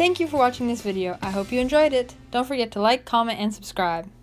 Thank you for watching this video. I hope you enjoyed it. Don't forget to like, comment, and subscribe.